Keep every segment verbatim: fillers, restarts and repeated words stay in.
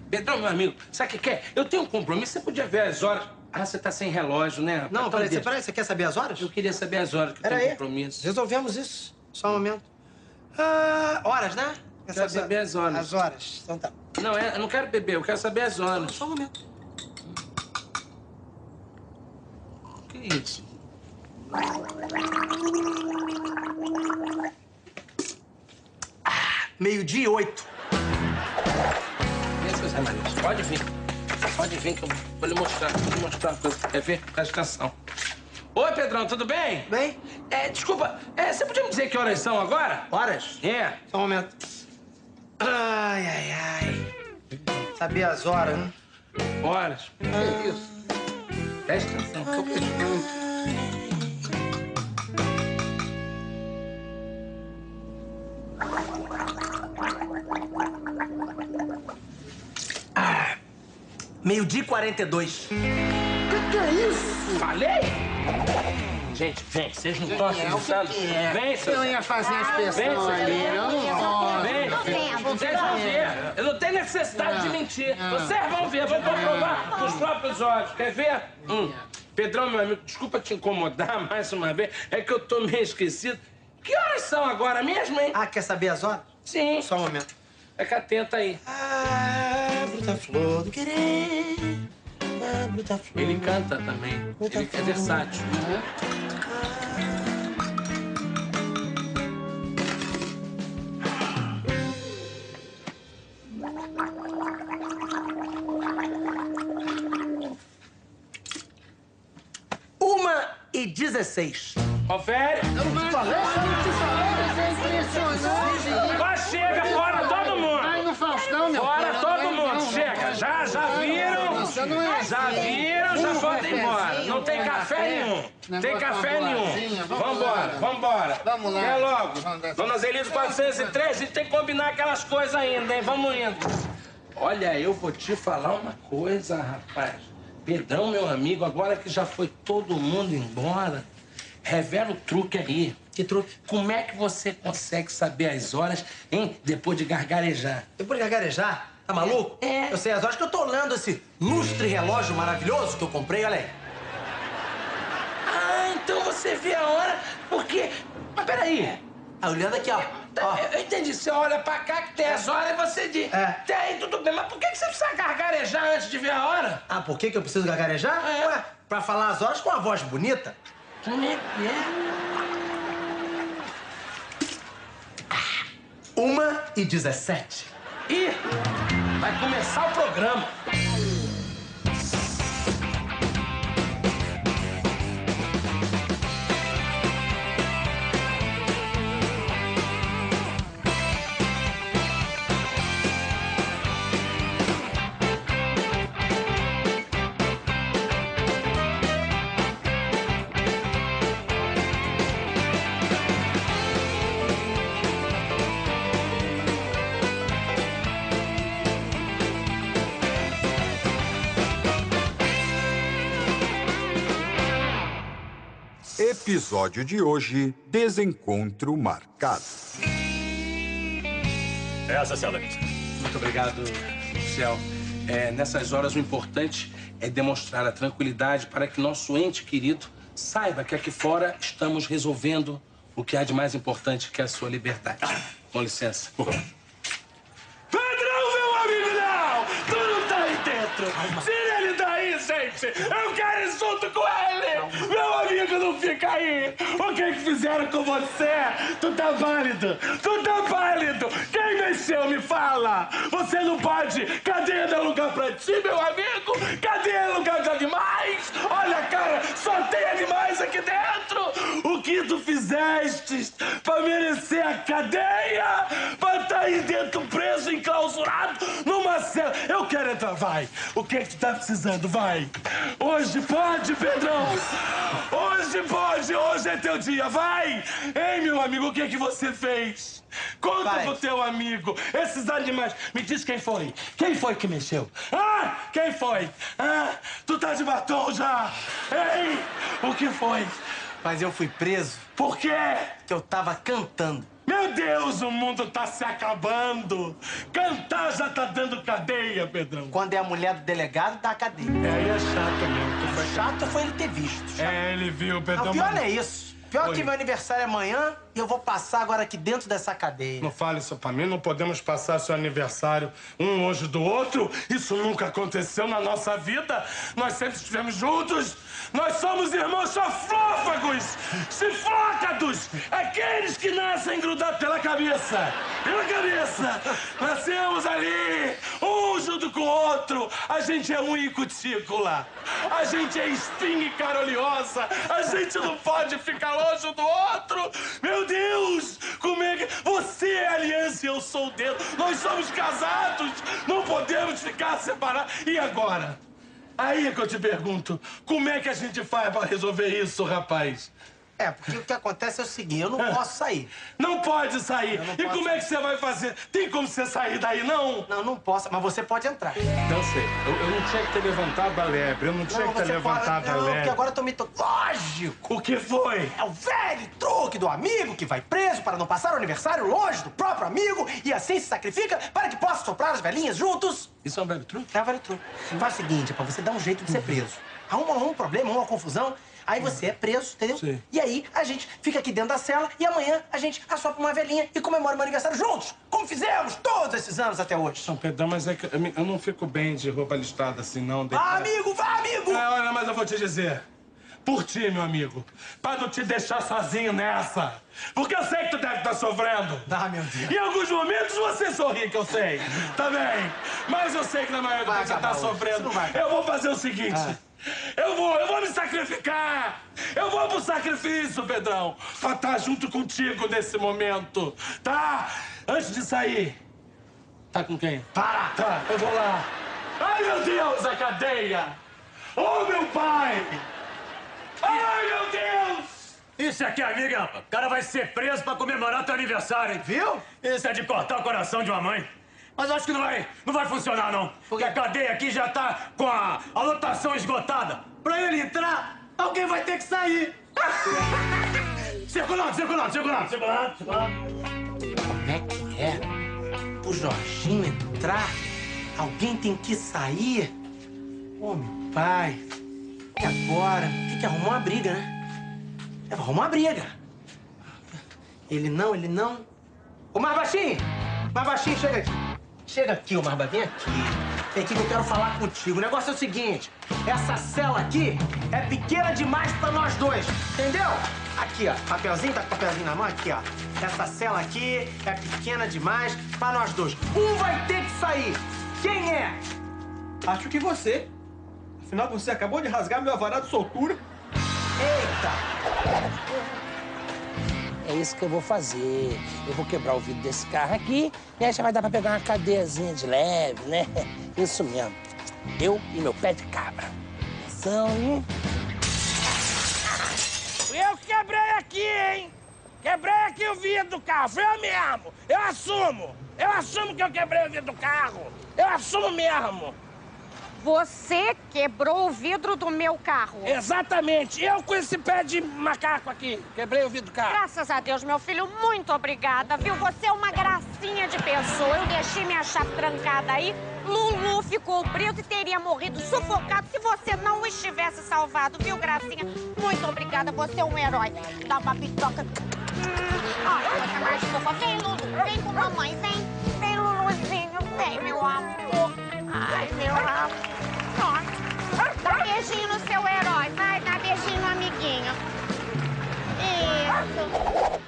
Pedrão, meu amigo, sabe o que quer? Eu tenho um compromisso, você podia ver as horas. Ah, você tá sem relógio, né? Não, então, peraí, deixa. peraí, você quer saber as horas? Eu queria saber as horas que eu Pera tenho aí. compromisso. Resolvemos isso. Só um momento. Ah, horas, né? Quer Quero saber... saber as horas. As horas. Então tá. Não, é, eu não quero beber, eu quero saber as horas. Só um momento. Que isso? Ah, meio-dia e oito. Vem, seu Zé Maria, pode vir. Pode vir que eu vou lhe mostrar, vou lhe mostrar uma coisa. Quer ver? Presta atenção. Oi, Pedrão, tudo bem? Bem? É, desculpa, é, você podia me dizer que horas são agora? Horas? É. Só um momento. Ai, ai, ai. Saber as horas, né? Horas? Que é isso? Presta atenção, que eu pergunto. Ah, meio-dia e quarenta e dois. Que que é isso? Falei? Gente, vem, vocês não estão acreditando? Vem, seus... Eu ia fazer a inspeção Vem, ali, eu não vou. Vem, vocês vão ver. Eu não tenho necessidade de mentir. Vocês vão ver, vão comprovar com os próprios olhos. Quer ver? Hum. Pedrão, meu amigo, desculpa te incomodar mais uma vez. É que eu tô meio esquecido. Que horas são agora mesmo, hein? Ah, quer saber as horas? Sim. Só um momento. Fica atenta aí. Ah, bruta flor do querer. Ah, bruta flor. Ele canta também. Ele é versátil. Uma e dezesseis. Confere. Mas eu não te falei, é impressionante. Vai, chega, fora todo mundo. Vai no Faustão, meu Fora filho, todo não, mundo, não, chega. Já, já viram? Isso não é Já assim. viram, já Um podem ir embora. cafezinho, Não tem um café café, nenhum. Tem negócio café com uma nenhum. bolachinha, vamos Vambora, lá. vambora. Vamos lá. Até logo. Vamos dar- Dona Zelise quatrocentos e três, a gente tem que combinar aquelas coisas ainda, hein? Vamos indo. Olha, eu vou te falar uma coisa, rapaz. Pedrão, meu amigo, agora que já foi todo mundo embora, revela o truque aí. Que truque? Como é que você consegue saber as horas, hein? Depois de gargarejar. Depois de gargarejar? Tá maluco? É. Eu sei as horas que eu tô olhando esse lustre relógio maravilhoso que eu comprei, olha aí. Ah, então você vê a hora porque... Mas peraí. Ah, olhando aqui, ó. ó. Eu entendi. Você olha pra cá que tem as horas e você diz... É. Tem, tudo bem. Mas por que que você precisa gargarejar antes de ver a hora? Ah, por que que eu preciso gargarejar? É. Ué, pra falar as horas com uma voz bonita. Como é que é? Uma e dezessete. Ih, vai começar o programa. Episódio de hoje, Desencontro Marcado. Essa, excelência. Muito obrigado, Céu. É, nessas horas, o importante é demonstrar a tranquilidade para que nosso ente querido saiba que aqui fora estamos resolvendo o que há de mais importante, que é a sua liberdade. Com licença. Pedrão, meu amigo, não! Tu não tá aí dentro! Tira ele daí, gente! Eu quero ir junto com ele! Meu amigo, não fica aí! O que que fizeram com você? Tu tá válido! Tu tá válido! Quem mexeu, me fala! Você não pode! Cadeia dá lugar pra ti, meu amigo! Cadeia é lugar de animais! Olha, cara, só tem animais aqui dentro! O que tu fizeste pra merecer a cadeia? Pra tá aí dentro preso, enclausurado, numa cela. Eu quero entrar, vai. O que é que tu tá precisando, vai. Hoje pode, Pedrão. Hoje pode, hoje é teu dia, vai. Ei, meu amigo, o que é que você fez? Conta Vai. pro teu amigo, esses animais. Me diz quem foi. Quem foi que mexeu? Ah, quem foi? Ah, tu tá de batom já. Ei, o que foi? Mas eu fui preso Por quê? porque eu tava cantando. Meu Meu Deus, o mundo tá se acabando. Cantar já tá dando cadeia, Pedrão. Quando é a mulher do delegado, dá a cadeia. É, aí é chato mesmo. Foi chato foi ele ter visto. Chato. É, ele viu, Pedrão. Não, pior não é isso. Pior Oi. que meu aniversário é amanhã e eu vou passar agora aqui dentro dessa cadeia. Não fale isso pra mim, não podemos passar seu aniversário um longe do outro. Isso nunca aconteceu na nossa vida. Nós sempre estivemos juntos. Nós somos irmãos chafrófagos, chifrócados, aqueles que nascem grudados pela cabeça. Pela cabeça. Nascemos ali, um junto com o outro. A gente é unha e cutícula. A gente é espinha e caroliosa. A gente não pode ficar longe do outro. Meu Deus, como é que... Você é a aliança e eu sou o dedo. Nós somos casados. Não podemos ficar separados. E agora? Aí é que eu te pergunto, como é que a gente faz pra resolver isso, rapaz? É, porque o que acontece é o seguinte, eu não Ah. posso sair. Não pode sair. não E posso como é que você vai fazer? Tem como você sair daí, não? Não, não posso, mas você pode entrar. Não sei. Eu, eu não tinha que ter levantado a lebre. Eu não tinha Não, que ter você levantado pode... a Não, lebre. porque agora eu tô me... To... Lógico! O que foi? É o velho truque do amigo que vai preso para não passar o aniversário longe do próprio amigo e assim se sacrifica para que possa soprar as velhinhas juntos. Isso é um velho truque? É o velho truque. Faz o seguinte, é pra você dar um jeito de ser preso. Arruma um problema, uma confusão, aí você é preso, entendeu? Sim. E aí a gente fica aqui dentro da cela e amanhã a gente assopra uma velhinha e comemora o meu aniversário juntos, como fizemos todos esses anos até hoje. Não, Pedrão, mas é que eu me- eu não fico bem de roupa listrada assim, não. De... Vá, amigo, vá, amigo! É, olha, mas eu vou te dizer. Por ti, meu amigo. Pra não te deixar sozinho nessa. Porque eu sei que tu deve estar sofrendo. Ah, meu Deus. Em alguns momentos você sorri, que eu sei. Tá bem? Mas eu sei que na maioria do Vai tempo você tá acabar hoje. sofrendo. Isso não vai acabar. Eu vou fazer o seguinte. Eu vou, eu vou me sacrificar. Eu vou pro sacrifício, Pedrão. Pra estar junto contigo nesse momento. Tá? Antes de sair. Tá com quem? Para! Tá, eu vou lá. Ai, meu Deus, a cadeia! Oh, meu pai! Ai, meu Deus! Isso aqui, amiga, rapaz. O cara vai ser preso pra comemorar teu aniversário, hein? Viu? Isso é de cortar o coração de uma mãe. Mas eu acho que não vai, não vai funcionar, não. Porque a cadeia aqui já tá com a, a lotação esgotada. Pra ele entrar, alguém vai ter que sair. Circulando, circulando, circulando, circulando, circulando. Como é que é? O Jorginho entrar, alguém tem que sair? Ô, meu pai. E agora? Tem que arrumar uma briga, né? É, arrumar uma briga. Ele não, ele não. Ô, mais baixinho! Mais baixinho, chega aqui. Chega aqui, ô Marba, vem aqui. Vem aqui que eu quero falar contigo. O negócio é o seguinte: essa cela aqui é pequena demais pra nós dois, entendeu? Aqui, ó, papelzinho, tá com papelzinho na mão? Aqui, ó. Essa cela aqui é pequena demais pra nós dois. Um vai ter que sair. Quem é? Acho que você. Afinal, você acabou de rasgar meu alvará de soltura. Eita! É isso que eu vou fazer. Eu vou quebrar o vidro desse carro aqui e aí já vai dar pra pegar uma cadeiazinha de leve, né? Isso mesmo. Eu e meu pé de cabra. Atenção, hein? Eu quebrei aqui, hein? Quebrei aqui o vidro do carro. Foi eu mesmo. Eu assumo. Eu assumo que eu quebrei o vidro do carro. Eu assumo mesmo. Você quebrou o vidro do meu carro. Exatamente. Eu com esse pé de macaco aqui. Quebrei o vidro do carro. Graças a Deus, meu filho, muito obrigada, viu? Você é uma gracinha de pessoa. Eu deixei minha chave trancada aí. Lulu ficou preso e teria morrido sufocado se você não o estivesse salvado, viu, Gracinha? Muito obrigada, você é um herói. Dá uma pitoca. Hum. Olha, coisa mais fofa. Vem, Lulu. Vem com mamãe, vem. Vem, Luluzinho. Vem, meu amor. Ai, meu amor. Pronto. Dá beijinho no seu herói. Vai, dá beijinho no amiguinho. Isso.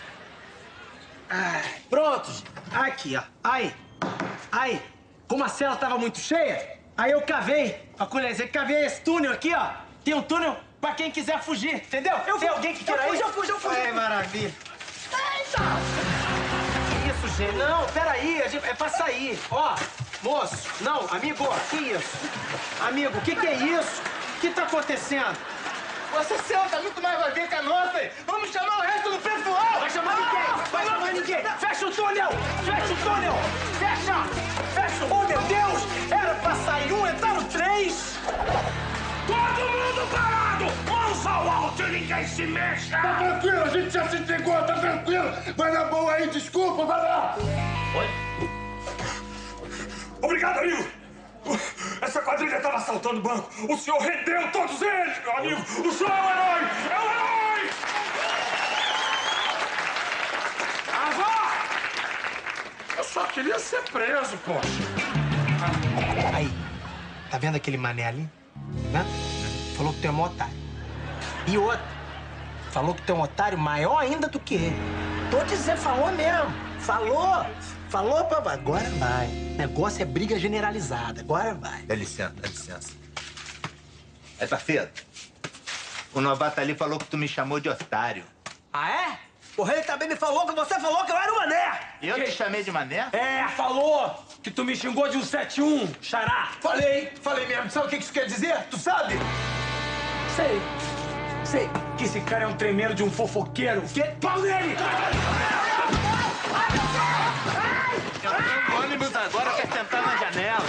Ai, pronto. Aqui, ó. Aí. Aí. Como a cela tava muito cheia, aí eu cavei. A colherzinha, cavei esse túnel aqui, ó. Tem um túnel pra quem quiser fugir, entendeu? Eu Tem fu- alguém que eu queira fujo, ir? eu fujo, eu fujo. Ai, maravilha. Eita! Que isso, gente? Não, peraí. a gente- É pra sair. Ó, moço. Não, amigo, que isso? Amigo, o que que é isso? O que tá acontecendo? Essa cela tá muito mais vazia que a nossa. Vamos chamar o resto do pessoal. Vai chamar ninguém! Vai chamar ninguém! Fecha o túnel! Fecha o túnel! Fecha! Fecha! Oh, meu Deus! Era pra sair um, entraram três! Todo mundo parado! Mãos ao alto e ninguém ninguém se mexa! Tá tranquilo, a gente já se entregou, tá tranquilo! Vai na boa aí, desculpa, vai lá! Oi? Obrigado, amigo! Essa quadrilha estava assaltando o banco. O senhor rendeu todos eles, meu amigo! O senhor é um herói! É um herói! Avó! Eu só queria ser preso, poxa. Aí, tá vendo aquele mané ali? Né? Falou que tu é um otário. E outro, falou que tu é um otário maior ainda do que ele. Tô dizendo, falou mesmo. Falou. Falou, papai. Agora vai. O negócio é briga generalizada. Agora vai. Dá licença, dá licença. É, parceiro. O novato ali falou que tu me chamou de otário. Ah, é? O rei também me falou que você falou que eu era um mané. Eu te chamei de mané? É, falou que tu me xingou de um sete um, xará. Falei, falei mesmo. Sabe o que isso quer dizer? Tu sabe? Sei. Sei que esse cara é um tremendo de um fofoqueiro. Que pau nele! O ônibus agora quer sentar na janela.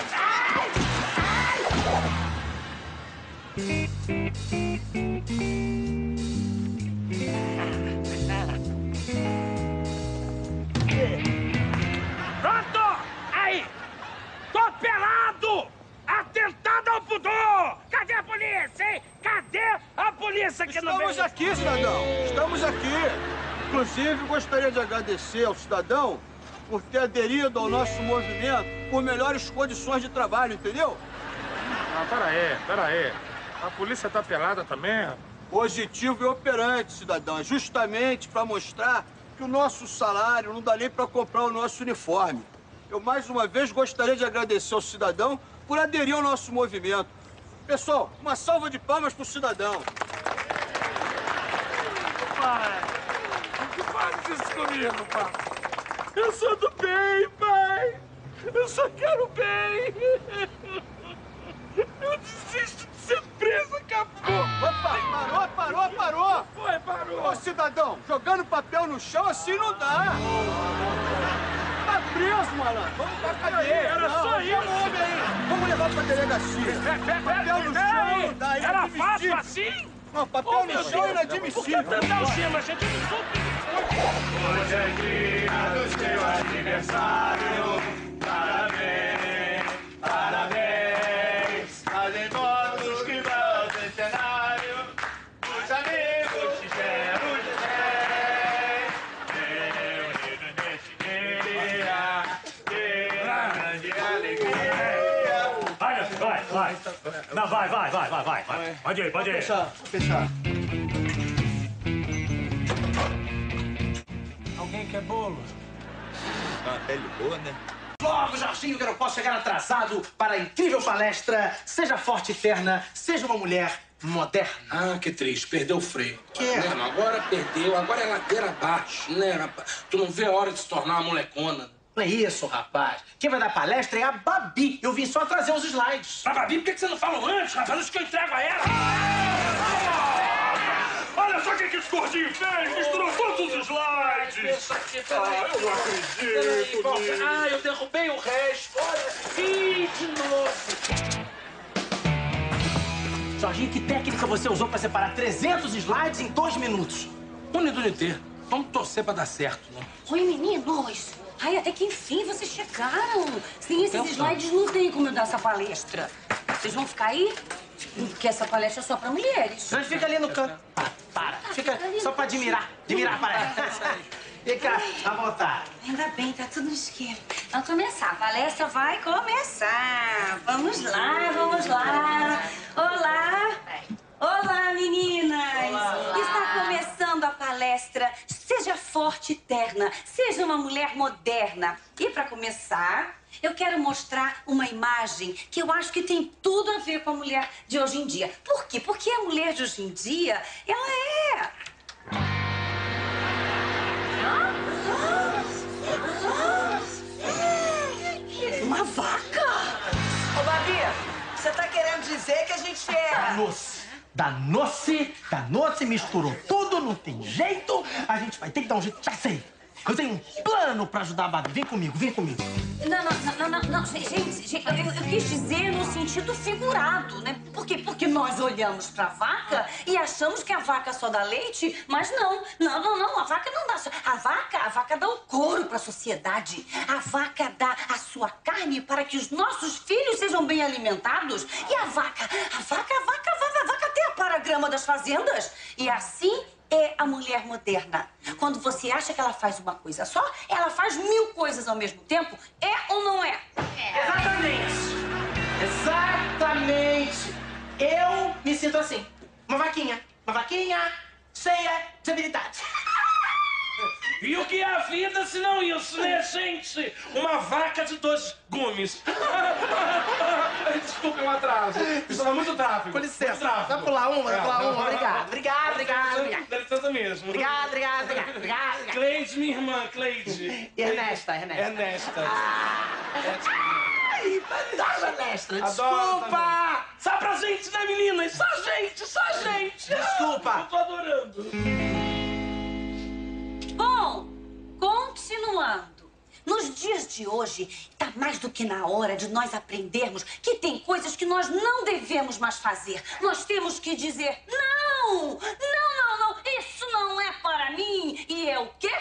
Pronto! Aí! Tô pelado! Atentado ao pudor! Cadê a polícia, hein? Cadê a polícia que não veio? Estamos aqui, cidadão. Estamos aqui. Inclusive, gostaria de agradecer ao cidadão por ter aderido ao nosso movimento por melhores condições de trabalho, entendeu? Ah, pera aí, pera aí. A polícia tá pelada também? Positivo e operante, cidadão. É justamente para mostrar que o nosso salário não dá nem para comprar o nosso uniforme. Eu, mais uma vez, gostaria de agradecer ao cidadão por aderir ao nosso movimento. Pessoal, uma salva de palmas pro cidadão. Pai, não faz isso comigo, pai. Eu sou do bem, pai. Eu só quero bem. Eu desisto de ser preso, acabou. Opa, parou, parou, parou. Foi, parou. Ô, cidadão, jogando papel no chão assim não dá. Tá preso, malandro. Vamos pra cadeia. Era Não, só isso. Homem aí. Vamos levar pra delegacia. Papel no chão não dá, é Era inadmissível. fácil assim? Não, papel Oh, no meu chão é Deus. inadmissível. Por que tanta algema, gente? Eu não sou... Hoje é dia do seu aniversário. Parabéns, parabéns. Fazem todos que vão ao cenário. Os amigos tiveram de bem. Reunidos neste dia. De grande alegria. Vai, vai, vai. Não, vai, vai, vai, vai, vai. Pode ir, pode ir. Fechar, fechar. Alguém quer bolo? Uma pele boa, né? Logo, Jorginho, que eu não posso chegar atrasado para a incrível palestra Seja Forte e Terna, Seja uma Mulher Moderna. Ah, que triste. Perdeu o freio. Que é? Não, agora perdeu. Agora é ladeira abaixo, né, rapaz? Tu não vê a hora de se tornar uma molecona. Não é isso, rapaz. Quem vai dar palestra é a Babi. Eu vim só trazer os slides. Mas, Babi, por que você não falou antes, rapaz? Antes que eu entrego a ela. Olha só o que que esse gordinho fez! Misturou todos os slides! Isso aqui, peraí. Ah, eu não acredito Peraí, nisso. ah, eu derrubei o resto. Olha. Ih, de novo. Jorginho, que técnica você usou para separar trezentos slides em dois minutos? Unidunité, vamos torcer pra dar certo, né? Oi, meninos. Ai, até que enfim vocês chegaram. Sem esses slides não tem como eu dar essa palestra. Vocês vão ficar aí? Porque essa palestra é só pra mulheres. A gente fica ali no canto. Ah, para. Fica só pra admirar. Admirar a palestra. Fica à vontade. Ainda bem, tá tudo no esquema. Vamos começar. A palestra vai começar. Vamos lá, vamos lá. Olá. Olá, meninas. Olá. Está começando a palestra Seja Forte e Terna, Seja uma Mulher Moderna. E para começar, eu quero mostrar uma imagem que eu acho que tem tudo a ver com a mulher de hoje em dia. Por quê? Porque a mulher de hoje em dia, ela é... Uma vaca? Ô, Babi, você tá querendo dizer que a gente é... Danou-se. Danou-se. Danou-se, misturou tudo, não tem jeito. A gente vai ter que dar um jeito. Já sei. Eu tenho um plano pra ajudar a Babi. Vem comigo, vem comigo. Não, não, não, não, não, gente, gente eu, eu quis dizer no sentido figurado, né? Porque Por quê? Porque nós olhamos pra vaca e achamos que a vaca só dá leite, mas não. Não, não, não. A vaca não dá só. A vaca, a vaca dá o couro pra sociedade. A vaca dá a sua carne para que os nossos filhos sejam bem alimentados. E a vaca, a vaca, a vaca, a vaca, a vaca até para a grama das fazendas. E assim é a mulher moderna. Quando você acha que ela faz uma coisa só, ela faz mil coisas ao mesmo tempo. É ou não é? É. Exatamente. Exatamente. Eu me sinto assim. Uma vaquinha. Uma vaquinha cheia de habilidade. E o que é a vida se não isso, né, gente? Uma vaca de dois gumes. Desculpa o atraso. Estava muito tráfego. Com licença. Tráfego. Vai pular uma? Vai pular uma? Obrigado. Obrigado, obrigado, obrigado. Dá licença mesmo. Obrigado, obrigado, obrigado. Obrigado, obrigado. Cleide, minha irmã, Cleide. Ernesta, Ernesta. Ernesta. Ai, adoro Ernestra. Adoro Desculpa. também. Só pra gente, né, meninas? Só gente, só gente. Desculpa. Eu tô adorando. Bom, continuando. Nos dias de hoje, está mais do que na hora de nós aprendermos que tem coisas que nós não devemos mais fazer. Nós temos que dizer, não, não, não, não, isso não é para mim. E é o quê?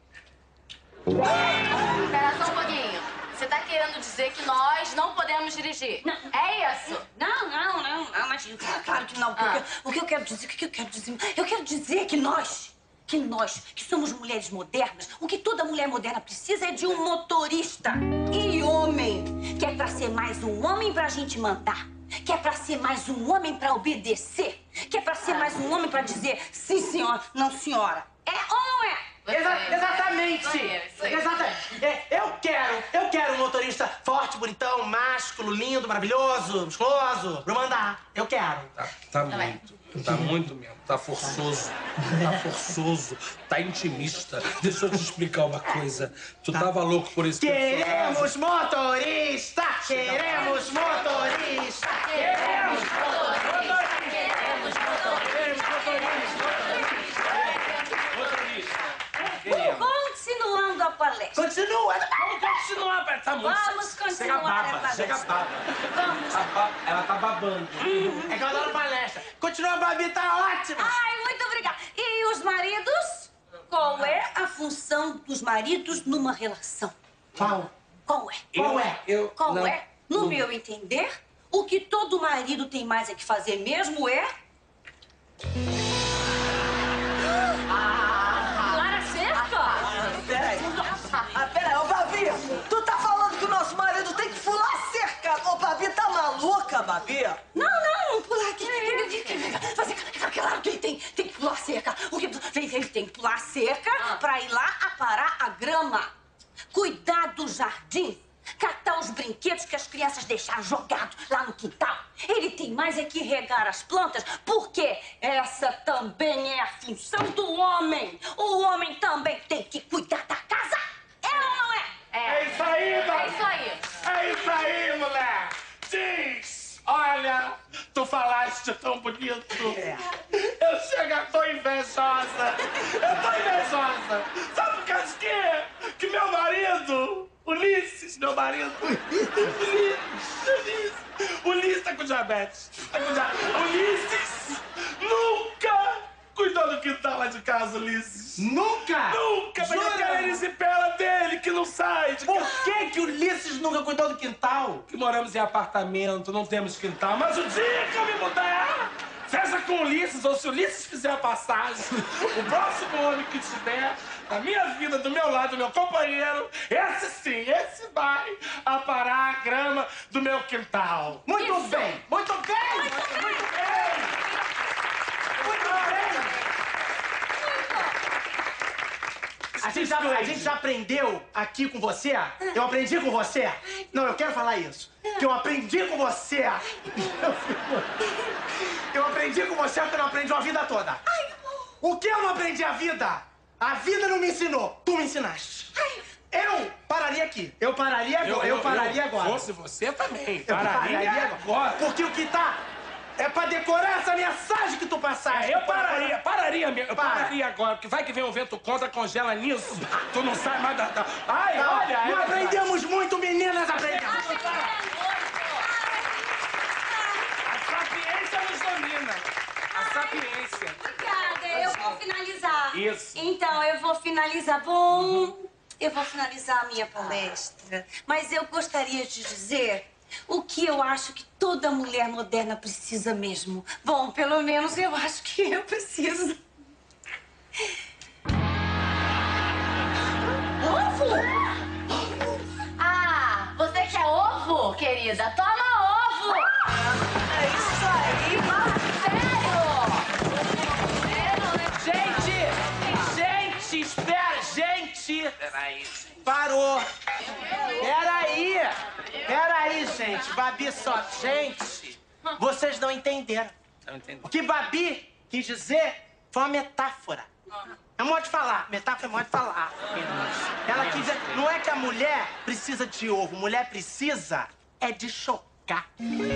Espera só um pouquinho. Você tá querendo dizer que nós não podemos dirigir? Não. É isso? Não, não, não, não, mas claro que não. O que, Ah. eu, o que eu quero dizer, o que eu quero dizer, eu quero dizer que nós... Que nós, que somos mulheres modernas, o que toda mulher moderna precisa é de um motorista. E homem, que é pra ser mais um homem pra gente mandar. Que é pra ser mais um homem pra obedecer. Que é pra ser mais um homem pra dizer sim, senhora, não, senhora. É ou não é? Exa- exatamente. Isso aí, isso aí. Exatamente. É, eu quero, eu quero um motorista forte, bonitão, másculo, lindo, maravilhoso, musculoso, pra mandar. Eu quero. Tá, tá muito. Tá muito mesmo. Tá forçoso. Tá forçoso. Tá intimista. Deixa eu te explicar uma coisa. Tu tava louco por esse Queremos personagem. motorista! Queremos motorista! Queremos motorista! Queremos Continuando a palestra. Continua! Vamos continuar, pai. Tá muito. Vamos continuar Chega a a baba. palestra. Chega a baba. Vamos. Tá ba- Ela tá babando. É que eu adoro palestra. Continua, Babi, tá ótimo! Ai, muito obrigada. E os maridos? Qual é a função dos maridos numa relação? Qual? Qual é? Qual é? Eu, Qual não, é? No não. meu entender, o que todo marido tem mais é que fazer mesmo é... pular a cerca? Peraí. Ah, peraí, ô Babi, tu tá falando que o nosso marido tem que pular a cerca. Ô, Babi, tá maluca, Babi? Não, não, não pular aqui. Fazer, claro que ele tem, tem que pular cerca. O que, ele, ele tem que pular cerca pra ir lá aparar a grama. Cuidar do jardim. Catar os brinquedos que as crianças deixaram jogados lá no quintal. Ele tem mais é que regar as plantas, porque essa também é a função do homem. O homem também tem que cuidar da casa. É ou não é? É isso aí, Babi. É isso aí. É isso aí, mulher. Diz. Olha, tu falaste tão bonito. Eu chego, tô invejosa. Eu tô invejosa. Sabe por causa de quê? Que meu marido, Ulisses, meu marido. Ulisses, Ulisses. Ulisses tá com diabetes. Tá com diabetes. Ulisses nunca cuidou do quintal lá de casa, Ulisses. Nunca? Nunca. Mas eu Jura? quero erisipela dele, que não sai de Por casa. que que o Ulisses nunca cuidou do quintal? Que moramos em apartamento, não temos quintal. Mas o dia que eu me mudar, seja com Ulisses ou se Ulisses fizer a passagem, o próximo homem que tiver na minha vida, do meu lado, meu companheiro, esse sim, esse vai aparar a grama do meu quintal. Muito Isso. bem, muito bem, muito bem, muito bem. Muito bem. A gente, já, a gente já aprendeu aqui com você? Eu aprendi com você? Não, eu quero falar isso. Que eu aprendi com você. Eu, fico- eu aprendi com você o que eu não aprendi a vida toda. O que eu não aprendi a vida? A vida não me ensinou. Tu me ensinaste. Eu pararia aqui. Eu pararia agora. Eu, pararia agora. Fosse você também. Eu Pararia, pararia agora. Porque o que tá é pra decorar essa mensagem que tu passaste. É, eu pararia, pararia mesmo. Eu Para. pararia agora, porque vai que vem um vento contra, congela nisso. Tu não sai mais da... da... Ai, Não, olha... não é aprendemos muito, meninas, aprendemos. A sapiência Então, eu vou finalizar. Bom, eu vou finalizar a minha palestra. Mas eu gostaria de dizer o que eu acho que toda mulher moderna precisa mesmo. Bom, pelo menos eu acho que eu preciso. Ovo? Ah, você quer ovo, querida? Toma ovo! É isso aí, Gente! Gente, espera! Gente! Peraí. Parou! Peraí! Peraí, gente. Babi só. Gente, vocês não entenderam. O que Babi quis dizer foi uma metáfora. É modo de falar. Metáfora é modo de falar. Ela quis dizer... Não é que a mulher precisa de ovo. Mulher precisa é de chocar.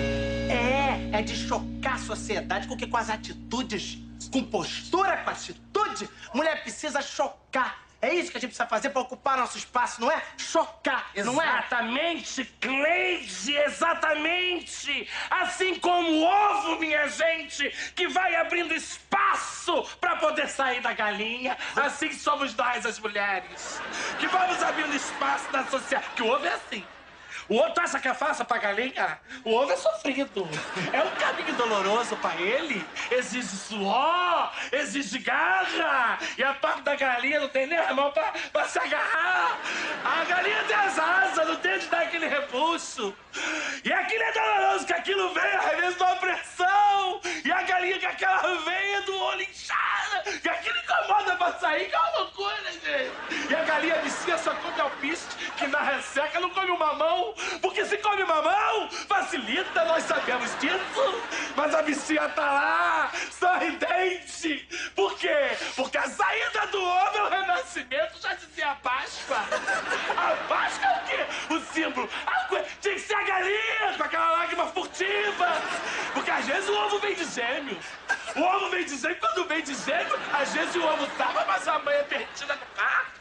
É, é de chocar a sociedade, porque com as atitudes, com postura, com atitude, mulher precisa chocar. É isso que a gente precisa fazer para ocupar nosso espaço, não é? Chocar, não é? Exatamente, Cleide, exatamente! Assim como o ovo, minha gente, que vai abrindo espaço para poder sair da galinha, assim somos nós, as mulheres, que vamos abrindo espaço na sociedade. Que o ovo é assim. O outro acha que é fácil pra galinha? O ovo é sofrido. É um caminho doloroso pra ele. Exige suor, exige garra. E a parte da galinha não tem nem a mão pra, pra se agarrar. A galinha tem as asas, não tem de dar aquele repuxo. E aquilo é doloroso, que aquilo vem, às vezes, de uma pressão. E a galinha com aquela veia do olho inchada. Que aquilo incomoda pra sair, que é uma loucura, gente. E a galinha vicia só come alpiste, que na resseca não come o mamão. Porque se come mamão, facilita, nós sabemos disso. Mas a bichinha tá lá, sorridente. Por quê? Porque a saída do ovo é o renascimento, já dizia a Páscoa. A Páscoa é o quê? O símbolo. A coisa... Tinha que ser a galinha, com aquela lágrima furtiva. Porque às vezes o ovo vem de gêmeo. O ovo vem de gêmeo, quando vem de gêmeo, às vezes o ovo tava, mas a mãe é perdida no carro.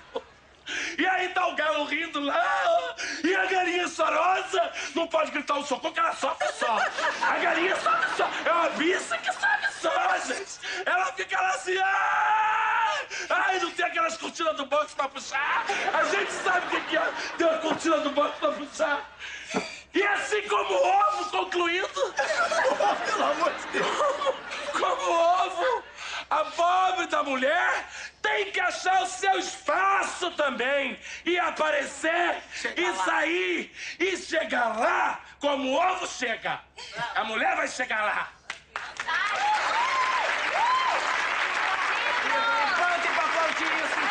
E aí tá o galo rindo lá, e a galinha chorosa não pode gritar um socorro, que ela sofre só. A galinha sofre só. É uma bicha que sofre só, gente. Ela fica lá assim, ai, ai, não tem aquelas cortinas do box pra puxar. A gente sabe o que que é ter uma cortina do box pra puxar. E assim como o ovo, concluindo, pelo amor de Deus, como o ovo, a pobre da mulher tem que achar o seu espaço também e aparecer chega e lá. Sair e chegar lá como o ovo chega. A mulher vai chegar lá. Levante pra aplaudir isso.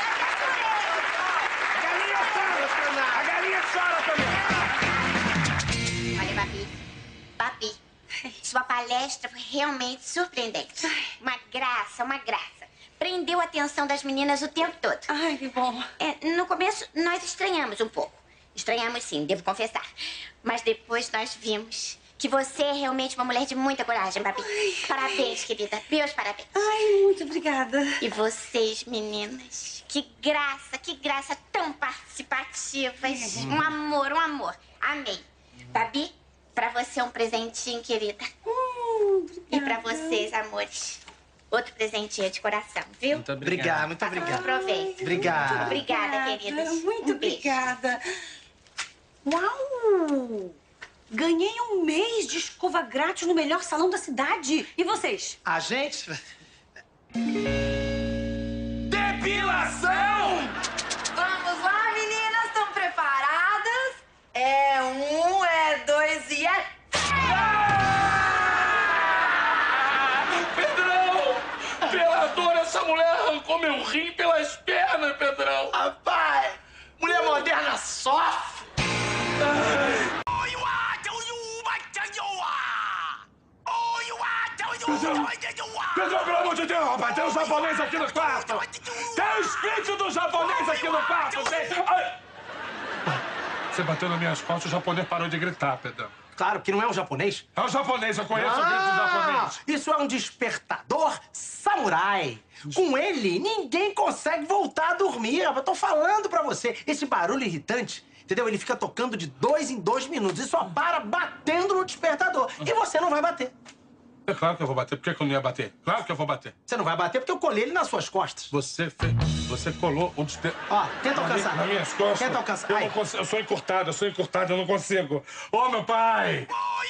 A galinha chora, a galinha chora também. Olha, Babi, Babi, sua palestra foi realmente surpreendente. Uma graça, uma graça. Prendeu a atenção das meninas o tempo todo. Ai, que bom. É, no começo, nós estranhamos um pouco. Estranhamos sim, devo confessar. Mas depois nós vimos que você é realmente uma mulher de muita coragem, Babi. Ai, parabéns, ai. Querida. Meus parabéns. Ai, muito obrigada. E vocês, meninas, que graça, que graça, tão participativas. Hum. Um amor, um amor. Amei. Babi, pra você um presentinho, querida. Hum, e pra vocês, amores. Outro presentinho de coração, viu? Muito obrigado, muito obrigado. Aproveite. Obrigado. Muito obrigada, queridas. Muito um obrigada. Uau! Ganhei um mês de escova grátis no melhor salão da cidade. E vocês? A gente... Depilação! Vamos lá, meninas? Estão preparadas? É um, é dois e é... Essa mulher arrancou meu rim pelas pernas, Pedrão. Rapaz, mulher moderna sofre. Pedrão, Pedrão, pelo amor de Deus, rapaz, tem um japonês aqui no quarto. Tem um espírito do japonês aqui no quarto, gente. Ai. Você bateu nas minhas costas, o japonês parou de gritar, Pedrão. Claro que não é um japonês. É um japonês, eu conheço ah, o grito japonês. Isso é um despertador samurai. Com ele, ninguém consegue voltar a dormir. Eu tô falando pra você. Esse barulho irritante, entendeu? Ele fica tocando de dois em dois minutos e só para batendo no despertador. E você não vai bater. É claro que eu vou bater. Por que, que eu não ia bater? Claro que eu vou bater. Você não vai bater porque eu colei ele nas suas costas. Você fez... Você colou o desper... Ó, tenta alcançar. Nas minhas costas. Tenta alcançar. Eu, Ai. não consigo, eu sou encurtado, eu sou encurtado, eu não consigo. Ô, meu pai!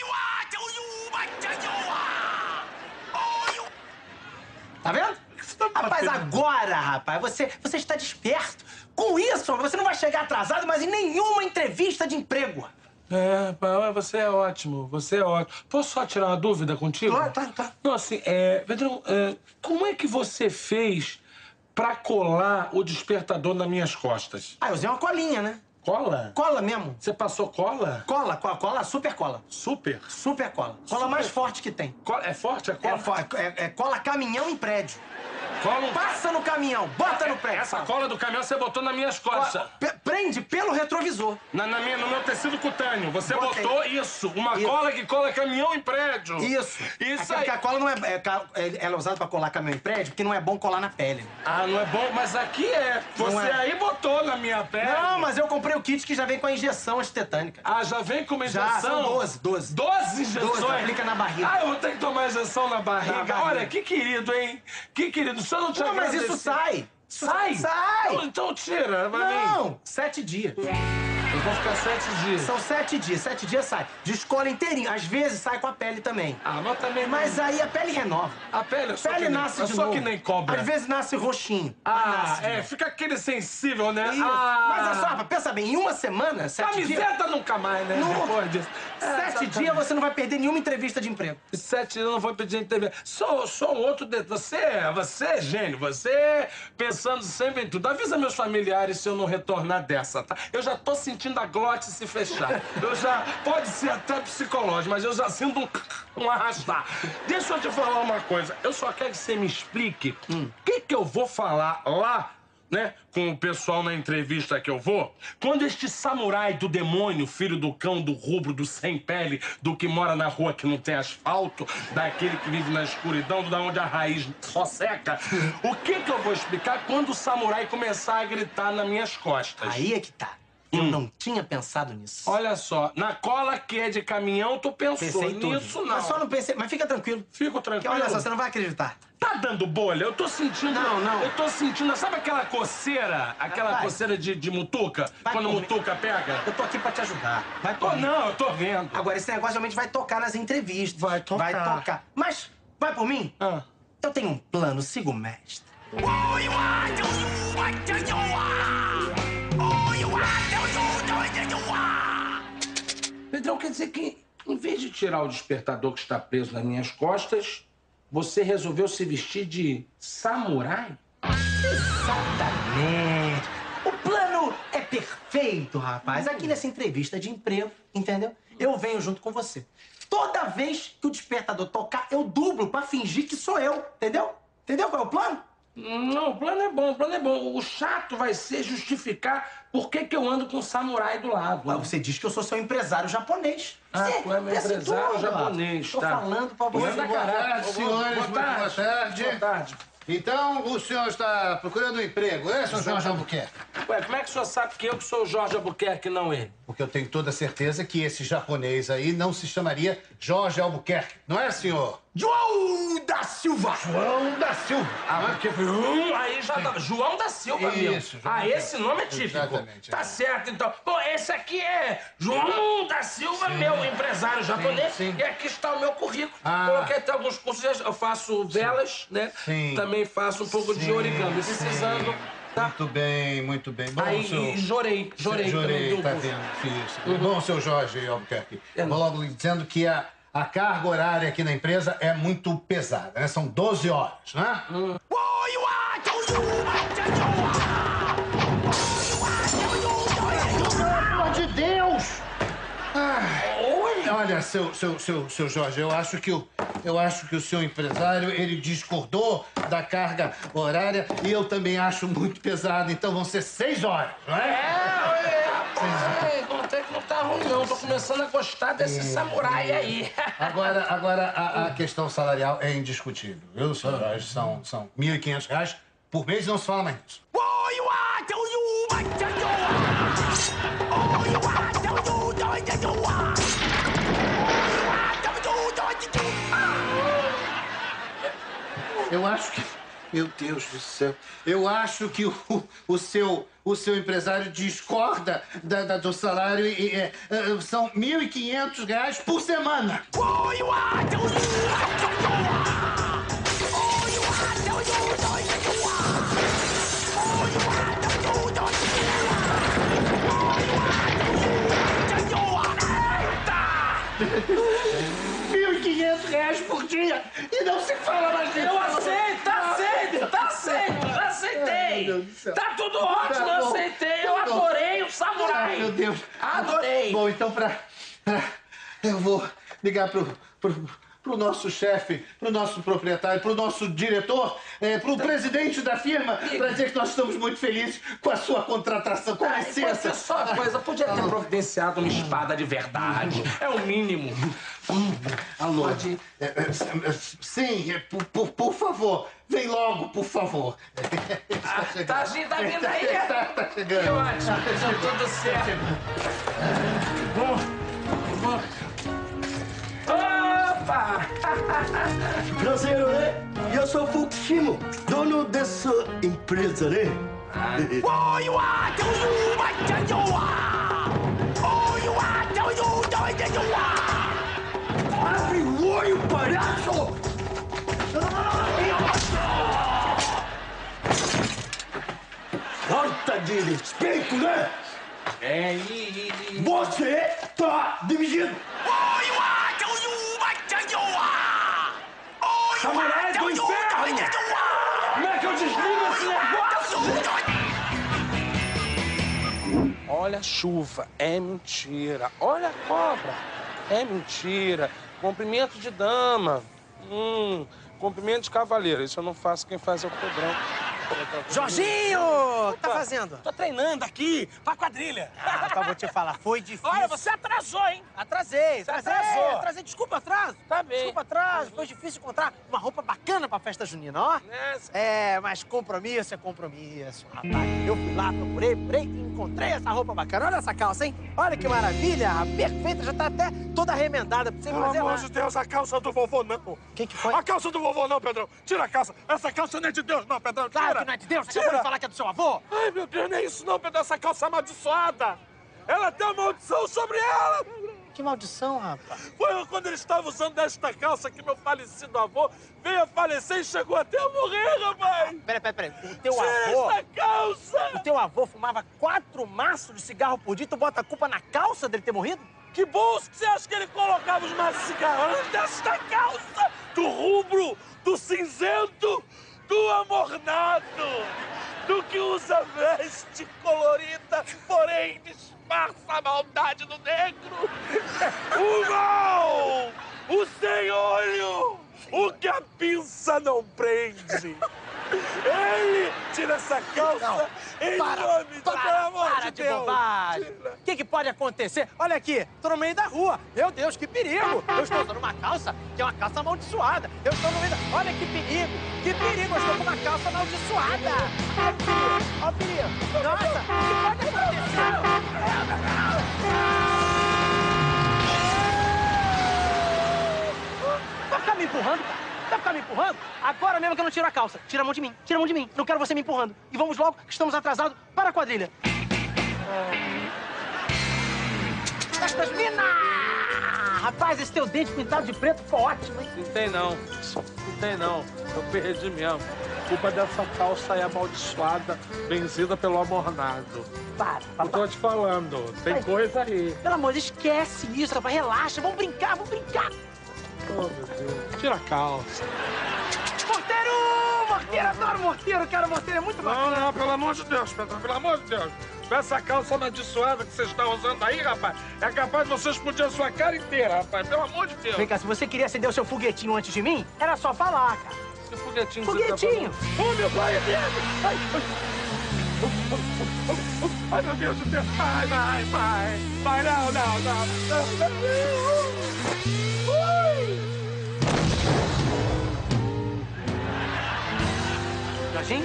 Tá vendo? Rapaz, agora, rapaz, você, você está desperto. Com isso, você não vai chegar atrasado, mas em nenhuma entrevista de emprego. É, pai, você é ótimo, você é ótimo. Posso só tirar uma dúvida contigo? Claro, claro, claro. Não, assim, é... Pedrão, é, como é que você fez pra colar o despertador nas minhas costas? Ah, eu usei uma colinha, né? Cola? Cola mesmo. Você passou cola? Cola, cola, cola, super cola. Super? Super cola. Cola mais forte que tem. Cola, é forte a cola? É, fo- é, é cola caminhão em prédio. Cola um... Passa no caminhão, bota no prédio. Essa cola do caminhão você botou nas minhas costas. Pe- prende pelo retrovisor. Na, na minha, no meu tecido cutâneo. Você Botei. botou isso. Uma Isso. cola que cola caminhão em prédio. Isso. Isso a, aí. a cola não é, é, ca- é- ela é usada pra colar caminhão em prédio porque não é bom colar na pele. Ah, não é bom? Mas aqui é. Você Não é. aí botou na minha pele. Não, mas eu comprei o kit que já vem com a injeção antitetânica. Ah, já vem com uma injeção? Já, são doze, doze. doze injeções? doze, aplica na barriga. Ah, eu vou ter que tomar injeção na barriga. Na barriga. Olha, que querido, hein? Que querido. Se eu não te Não, mas isso agradecer- sai. Sai? Sai. Então, então tira, vai mim. Não, sete dias. Eu vou ficar sete dias. São sete dias, sete dias sai. Descola inteirinho. Às vezes sai com a pele também. Ah, mas também... Mas aí a pele renova. A pele, eu A sou pele que nem- nasce eu de sou novo. que nem cobra. Às vezes nasce roxinho. Ah, nasce de é, novo. fica aquele sensível, né? Isso. Ah. Mas é só, rapaz, pensa bem, em uma semana, sete dias... Camiseta nunca mais, né? Não- Depois disso. É, Sete exatamente. dias você não vai perder nenhuma entrevista de emprego. Sete dias eu não vou pedir entrevista. Sou, sou um outro... De... Você, você é gênio. Você pensando sempre em tudo. Avisa meus familiares se eu não retornar dessa, tá? Eu já tô sentindo a glote se fechar. Eu já... Pode ser até psicológico, mas eu já sinto um, um arrastar. Deixa eu te falar uma coisa. Eu só quero que você me explique o que que eu vou falar lá, né, com o pessoal na entrevista que eu vou, quando este samurai do demônio, filho do cão, do rubro, do sem pele, do que mora na rua que não tem asfalto, daquele que vive na escuridão, da onde a raiz só seca, o que que eu vou explicar quando o samurai começar a gritar nas minhas costas? Aí é que tá. Eu não tinha pensado nisso. Olha só, na cola que é de caminhão, tu pensou Pensei em tudo. nisso, não. Mas só não pensei... Mas fica tranquilo. Fico Porque tranquilo. olha só, você não vai acreditar. Tá dando bolha? Eu tô sentindo... Não, não. Eu tô sentindo... Sabe aquela coceira? Aquela Vai. coceira de, de mutuca? Vai quando por mim. mutuca pega? Eu tô aqui pra te ajudar. Vai por Oh, mim. não, eu tô vendo. Agora, esse negócio realmente vai tocar nas entrevistas. Vai tocar. Vai tocar. Mas, vai por mim? Ah. Eu tenho um plano, siga o mestre. Pedrão, quer dizer que, em vez de tirar o despertador que está preso nas minhas costas, você resolveu se vestir de samurai? Exatamente. O plano é perfeito, rapaz. Aqui nessa entrevista de emprego, entendeu? Eu venho junto com você. Toda vez que o despertador tocar, eu dublo pra fingir que sou eu, entendeu? Entendeu qual é o plano? Não, o plano é bom, o plano é bom. O chato vai ser justificar por que que eu ando com um samurai do lado. Mas você diz que eu sou seu empresário japonês. Ah, Você tu é meu pensa em empresário tudo. japonês, Tô tá. falando pra você. Manda Boa caralho. tarde, senhores. Boa Muito tarde. boa tarde. Boa tarde. Então, o senhor está procurando um emprego, é, senhor Jorge Albuquerque? Ué, como é que o senhor sabe que eu que sou o Jorge Albuquerque e não ele? Porque eu tenho toda certeza que esse japonês aí não se chamaria Jorge Albuquerque. Não é, senhor? João da Silva! João da Silva. Ah, porque hum, aí já dá. João da Silva, meu. Isso, João Ah, da esse Silva. nome é típico. Exatamente, Tá é. certo, então. Bom, esse aqui é João da Silva, meu empresário japonês. sim. E aqui está o meu currículo. Ah. Coloquei até alguns cursos. Eu faço velas, né? Sim. Também faço um pouco de Sim, origami. sim. Precisando. Tá? Muito bem, muito bem. Bom, Aí, senhor... e jorei, jorei. também, Jorei, deu um tá curso. vendo? Isso. Bom, seu Jorge Albuquerque, É, vou logo lhe dizendo que a, a carga horária aqui na empresa é muito pesada, né? São doze horas, né? Hum. Pelo amor de Deus! Ai, olha, seu, seu, seu, seu Jorge, eu acho que o, eu acho que o seu empresário, ele discordou da carga horária e eu também acho muito pesado, então vão ser seis horas, não é? É, é, rapaz, contei que não tá ruim, não. Tô começando a gostar desse samurai aí. Agora, agora a, a questão salarial é indiscutível, viu, seu Jorge? São, são mil e quinhentos reais por mês e não se fala mais nisso. Eu acho que... Meu Deus do céu. Eu acho que o, o, seu, o seu empresário discorda da, da, do salário e, e é, são mil e quinhentos reais por semana. mil e quinhentos reais por dia e não se fala mais disso. Eu aceito, aceito, tá aceito, já aceitei. Tá tudo ótimo, eu aceitei, eu adorei o samurai. Ai, meu Deus. Adorei. Bom, então pra, pra... Eu vou ligar pro... pro... pro nosso chefe, pro nosso proprietário, pro nosso diretor, é, pro presidente da firma, pra dizer que nós estamos muito felizes com a sua contratação. Com licença. Pode ser só uma coisa, podia ter providenciado uma espada de verdade. É o mínimo. Alô? Pode... É, é, sim, é, por, por, por favor. Vem logo, por favor. Ah, tá, tá vindo aí? Tá, tá chegando. Que ótimo, deu tudo certo. Bom, bom. Opa! Prazer, né? Eu sou Fukushima, dono dessa empresa, né? Abre o olho, palhaço! Falta de respeito, né? É, e... Você tá demitido! Samurai do inferno! Como é que eu desligo esse negócio? Olha a chuva, é mentira. Olha a cobra, é mentira. Cumprimento de dama. Hum, cumprimento de cavaleiro. Isso eu não faço, quem faz é o Pedrão. Jorginho! O que tá fazendo? Tô treinando aqui pra quadrilha. Ah, então vou te falar, foi difícil. Olha, você atrasou, hein? Atrasei, Você atrasei, atrasou. atrasei. Desculpa, atraso. Tá bem. Desculpa, atraso. Foi difícil encontrar uma roupa bacana pra festa junina, ó. É, mas compromisso é compromisso, rapaz. Eu fui lá, procurei, procurei e encontrei essa roupa bacana. Olha essa calça, hein? Olha que maravilha, perfeita, já tá até toda remendada pra você Pelo fazer amor lá. de Deus, a calça do vovô não. O que que foi? A calça do vovô não, Pedrão. Tira a calça. Essa calça não é de Deus, não, Pedrão. Tira. Claro que não é de Deus. Você acabou de falar que é do seu avô? Ai, meu Deus, não é isso não, Pedrão. Essa calça é amaldiçoada. Ela tem uma maldição sobre ela. Que maldição, rapaz? Foi quando ele estava usando esta calça que meu falecido avô veio a falecer e chegou até a morrer, rapaz. Peraí, peraí, peraí. O teu Tira avô... essa calça. O teu avô fumava quatro maços de cigarro por dia e tu bota a culpa na calça dele ter morrido? Que bolso que você acha que ele colocava os maços de cigarro? Desta calça, do rubro, do cinzento, do amornado, do que usa veste colorida, porém disfarça a maldade do negro. O mal, o sem olho, o que a pinça não prende. Ele tira essa calça Não, em para, nome de para, pelo amor para de de Deus. bobagem. O que, que pode acontecer? Olha aqui, tô no meio da rua. Meu Deus, que perigo. Eu estou usando uma calça que é uma calça amaldiçoada. Eu estou no meio da... Olha que perigo, que perigo. Eu estou com uma calça amaldiçoada. Olha o perigo, olha o perigo. Nossa, o que pode acontecer? Vai ficar me empurrando, cara? Vai ficar me empurrando? Agora mesmo que eu não tiro a calça. Tira a mão de mim, tira a mão de mim. Não quero você me empurrando. E vamos logo, que estamos atrasados para a quadrilha. Festas Minas! Rapaz, esse teu dente pintado de preto ficou ótimo, hein? Não tem não, não tem não. Eu perdi mesmo. Culpa dessa calça aí amaldiçoada, benzida pelo amornado. Para, Eu tô te falando, tem Vai. coisa aí. Pelo amor de Deus, esquece isso, rapaz. Relaxa, vamos brincar, vamos brincar. Oh, meu Deus. Tira a calça. Morteiro! Morteiro, adoro morteiro, quero morteiro, é muito bacana. Não, não, pelo amor de Deus, Pedro, pelo amor de Deus. Essa calça amaldiçoada que vocês estão usando aí, rapaz, é capaz de você explodir a sua cara inteira, rapaz, pelo amor de Deus. Vem cá, se você queria acender o seu foguetinho antes de mim, era só falar, cara. Que foguetinho? Foguetinho! Oh, meu pai, é dele! Ai, ai. Ai, meu Deus do céu! Vai, vai, vai! Vai, não, não, não! não, não. Ui. Jorginho?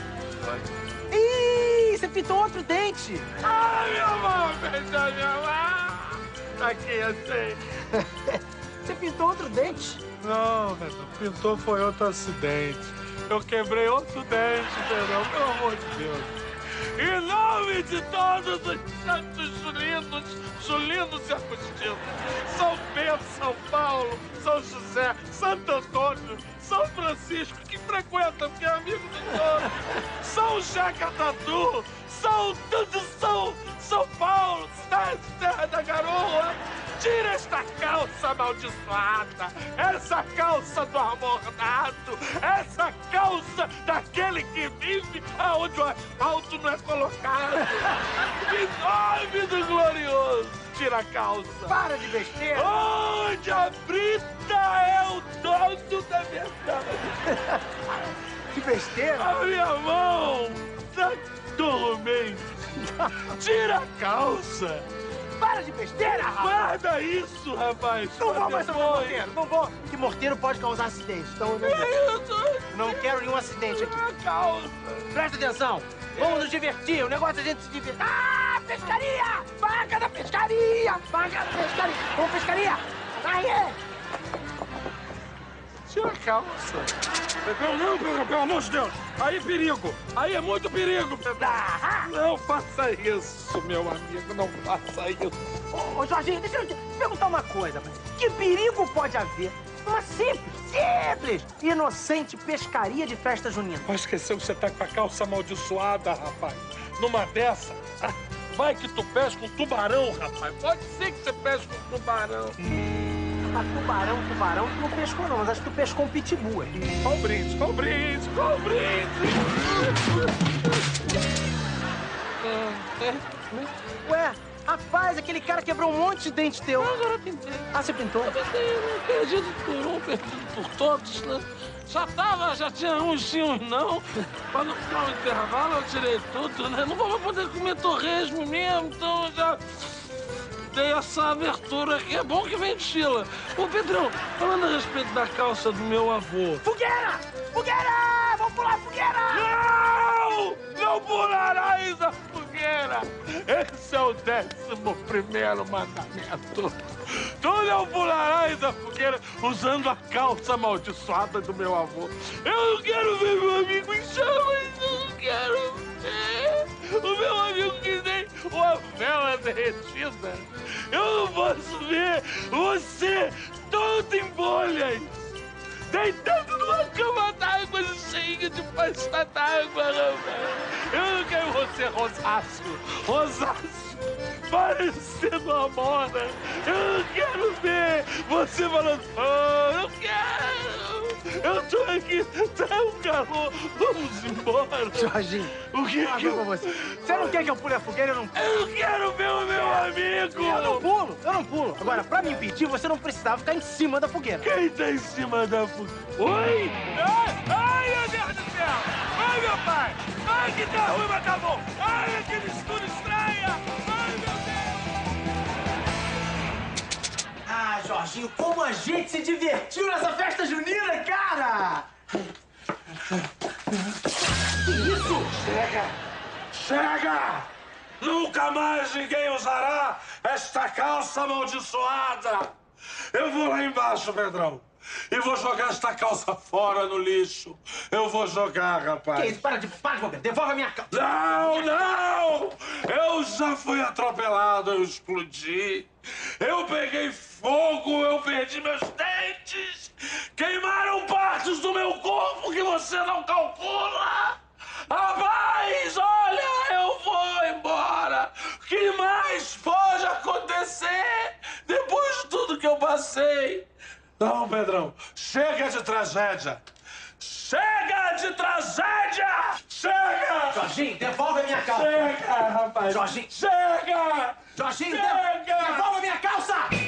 Ih, você pintou outro dente! Ai, minha mão, beija minha mão! Aqui, assim. Você pintou outro dente? Não, Pedrão, pintou foi outro acidente. Eu quebrei outro dente, Pedrão, pelo amor de Deus. Em nome de todos os santos julinos, julinos e agustinos, São Pedro, São Paulo, São José, Santo Antônio, São Francisco, que frequenta, que é amigo de todos, São Jeca Tatu, São Tanto São, São Paulo, cidade terra da garoa, tira esta calça amaldiçoada, essa calça do amornado, essa calça daquele que vive aonde o asfalto não é colocado. Em nome do glorioso, tira a calça. Para de besteira. Onde a Brita é o dono da verdade. Que besteira. A minha mão tá dormente. Tira a calça. Para de besteira, rapaz! Guarda isso, rapaz! Não vou mais sobre morteiro, não vou, que morteiro pode causar acidente, então eu não vou. Não quero nenhum acidente aqui. Presta atenção, vamos nos divertir, o negócio é a gente se divertir. Ah, pescaria! Vaga da pescaria! Vaga da pescaria! Vamos, pescaria! Aí! Tira a calça. Pedrão, não, Pedrão, pelo amor de Deus. Aí é perigo. Aí é muito perigo, Pedrão. Não faça isso, meu amigo. Não faça isso. Ô, ô Jorginho, deixa eu te perguntar uma coisa. Que perigo pode haver uma simples, simples, inocente pescaria de festa junina? Mas esqueceu que você tá com a calça amaldiçoada, rapaz. Numa dessa, vai que tu pesca um tubarão, rapaz. Pode ser que você pesca um tubarão. Ah, tubarão, tubarão, tu não pescou não, mas acho que tu pescou um pitbull. Qual o brinde, qual o brinde, qual o brinde? Ué, rapaz, aquele cara quebrou um monte de dente teu. Agora eu pintei. Ah, você pintou? Eu pintei, né? Perdido por um, perdido por todos, né? Já tava, já tinha uns sim, uns não. Pra não ficar um intervalo, eu tirei tudo, né? Não vou poder comer torresmo mesmo, então eu já... dei essa abertura aqui, é bom que ventila. Ô, Pedrão, falando a respeito da calça do meu avô... Fogueira! Fogueira! Vamos pular a fogueira! Não! Não pularás a fogueira! Esse é o décimo primeiro mandamento. Tu não pularás a fogueira usando a calça amaldiçoada do meu avô. Eu não quero ver meu amigo em chamas, eu não quero ver. O meu amigo que nem uma vela derretida. Eu não posso ver você todo em bolhas, deitado numa cama d'água cheia de pasta d'água, rapaz. Eu não quero você rosáceo, rosáceo, parecendo uma mona. Eu não quero ver você falando, oh, eu quero. Eu tô aqui, tá um calor, vamos embora. Jorginho, o que que eu... você? Você não quer que eu pule a fogueira? Eu não Eu não quero ver o meu amigo. Eu não pulo, eu não pulo. Agora, pra me impedir, você não precisava ficar em cima da fogueira. Quem tá em cima da fogueira? Oi? Ai, ai, meu Deus do céu! Ai, meu pai! Ai, que tá ruim, mas tá bom! Ai, que mistura estranha! Ai, meu Deus! Ah, Jorginho, como a gente se divertiu nessa festa junina, cara! Que isso? Chega! Chega! Nunca mais ninguém usará esta calça amaldiçoada! Eu vou lá embaixo, Pedrão. E vou jogar esta calça fora no lixo. Eu vou jogar, rapaz. Que isso? Para de, para de bobeira. Devolve a minha calça. Não, não! Eu já fui atropelado, eu explodi. Eu peguei fogo, eu perdi meus dentes. Queimaram partes do meu corpo que você não calcula. Rapaz, olha, eu vou embora. O que mais pode acontecer depois de tudo que eu passei? Não, Pedrão, chega de tragédia! Chega de tragédia! Chega! Jorginho, devolve a minha calça! Chega, rapaz! Jorginho! Chega! Jorginho, Chega! devolve a minha calça!